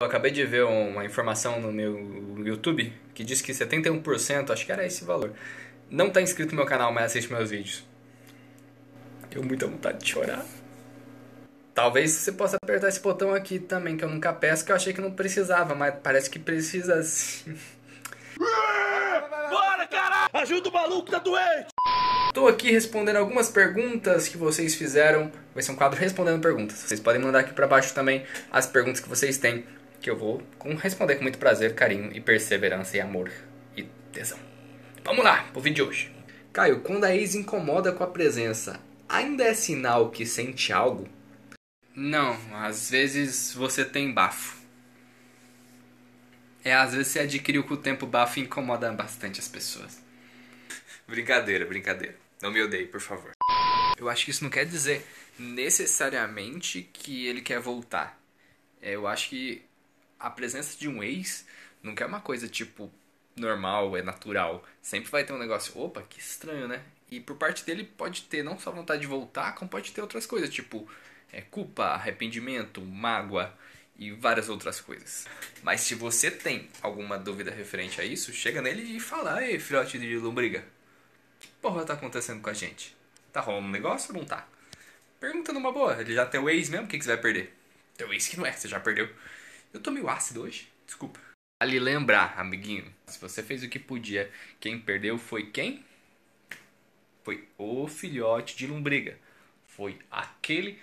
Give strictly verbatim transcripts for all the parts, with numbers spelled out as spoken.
Eu acabei de ver uma informação no meu YouTube que diz que setenta e um por cento, acho que era esse valor, não tá inscrito no meu canal, mas assiste meus vídeos. Eu muita vontade de chorar. Talvez você possa apertar esse botão aqui também, que eu nunca peço, que eu achei que não precisava, mas parece que precisa sim. Bora, caralho! Ajuda o maluco, tá doente! Tô aqui respondendo algumas perguntas que vocês fizeram. Vai ser um quadro respondendo perguntas. Vocês podem mandar aqui pra baixo também as perguntas que vocês têm, que eu vou responder com muito prazer, carinho e perseverança e amor e tesão. Vamos lá, pro vídeo de hoje. Caio, quando a ex incomoda com a presença, ainda é sinal que sente algo? Não, às vezes você tem bafo. É, às vezes você adquiriu com o tempo bafo e incomoda bastante as pessoas. Brincadeira, brincadeira. Não me odeie, por favor. Eu acho que isso não quer dizer necessariamente que ele quer voltar. É, eu acho que a presença de um ex não quer uma coisa tipo normal, é natural. Sempre vai ter um negócio, opa, que estranho, né? E por parte dele pode ter não só vontade de voltar, como pode ter outras coisas, tipo é, culpa, arrependimento, mágoa e várias outras coisas. Mas se você tem alguma dúvida referente a isso, chega nele e fala: ei, filhote de lombriga, que porra tá acontecendo com a gente? Tá rolando um negócio ou não tá? Pergunta numa boa, ele já tem o ex mesmo, o que, que você vai perder? Teu ex que não é, você já perdeu. Eu tô meio ácido hoje, desculpa. Vale lembrar, amiguinho, se você fez o que podia, quem perdeu foi quem? Foi o filhote de lombriga. Foi aquele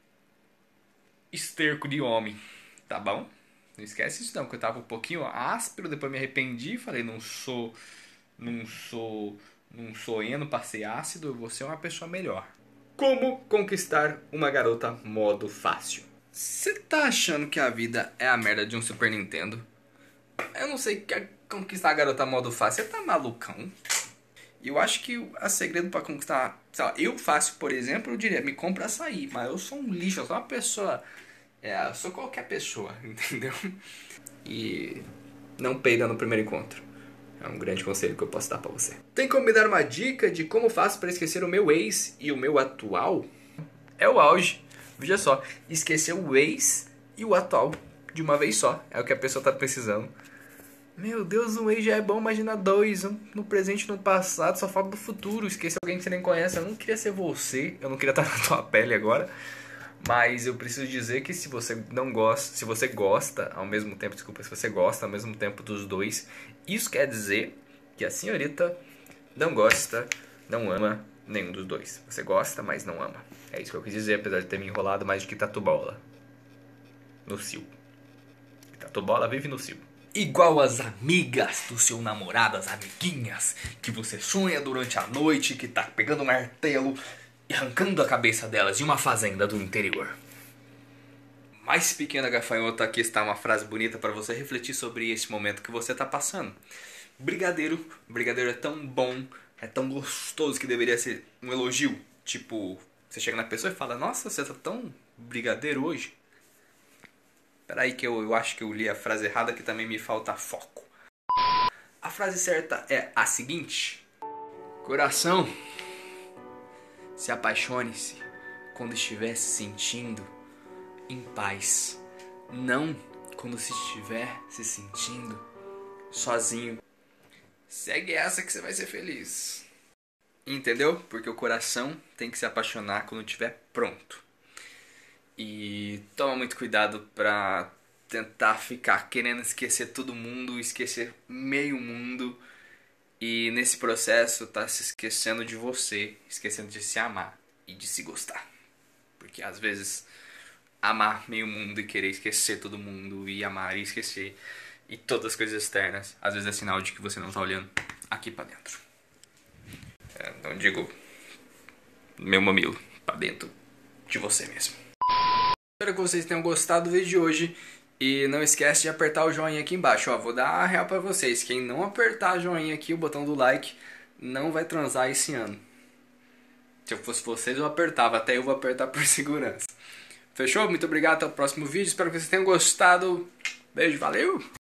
esterco de homem, tá bom? Não esquece isso não, porque eu tava um pouquinho áspero, depois me arrependi e falei, não sou, não sou, não sou eno pra ser ácido, eu vou ser uma pessoa melhor. Como conquistar uma garota modo fácil? Você tá achando que a vida é a merda de um Super Nintendo? Eu não sei o que é conquistar a garota modo fácil, você tá malucão? E eu acho que o segredo pra conquistar, sei lá, eu fácil, por exemplo, eu diria, me compra açaí, mas eu sou um lixo, eu sou uma pessoa, é, eu sou qualquer pessoa, entendeu? E não peida no primeiro encontro. É um grande conselho que eu posso dar pra você. Tem como me dar uma dica de como faço pra esquecer o meu ex e o meu atual? É o auge. Veja só, esquecer o ex e o atual de uma vez só. É o que a pessoa tá precisando. Meu Deus, um ex já é bom, imagina dois, um no presente e no passado, só falta do futuro, esqueça alguém que você nem conhece. Eu não queria ser você, eu não queria estar na tua pele agora, mas eu preciso dizer que se você não gosta, se você gosta ao mesmo tempo, desculpa, se você gosta ao mesmo tempo dos dois, isso quer dizer que a senhorita não gosta, não ama nenhum dos dois. Você gosta, mas não ama. É isso que eu quis dizer, apesar de ter me enrolado mais de que tatu bola. No cio. Tatu bola vive no cio. Igual as amigas do seu namorado, as amiguinhas que você sonha durante a noite, que tá pegando um martelo e arrancando a cabeça delas de uma fazenda do interior. Mais pequena gafanhota, aqui está uma frase bonita para você refletir sobre esse momento que você tá passando. Brigadeiro, brigadeiro é tão bom, é tão gostoso que deveria ser um elogio. Tipo, você chega na pessoa e fala, nossa, você tá tão brigadeiro hoje. Peraí que eu, eu acho que eu li a frase errada, que também me falta foco. A frase certa é a seguinte: coração, se apaixone-se quando estiver se sentindo em paz, não quando se estiver se sentindo sozinho. Segue essa que você vai ser feliz. Entendeu? Porque o coração tem que se apaixonar quando estiver pronto. E toma muito cuidado pra tentar ficar querendo esquecer todo mundo, esquecer meio mundo. E nesse processo tá se esquecendo de você, esquecendo de se amar e de se gostar. Porque às vezes amar meio mundo e querer esquecer todo mundo, e amar e esquecer, e todas as coisas externas, às vezes é sinal de que você não tá olhando aqui pra dentro. É, não digo meu mamilo, pra dentro de você mesmo. Espero que vocês tenham gostado do vídeo de hoje. E não esquece de apertar o joinha aqui embaixo. Ó, vou dar a real pra vocês. Quem não apertar o joinha aqui, o botão do like, não vai transar esse ano. Se eu fosse vocês, eu apertava. Até eu vou apertar por segurança. Fechou? Muito obrigado. Até o próximo vídeo. Espero que vocês tenham gostado. Beijo, valeu!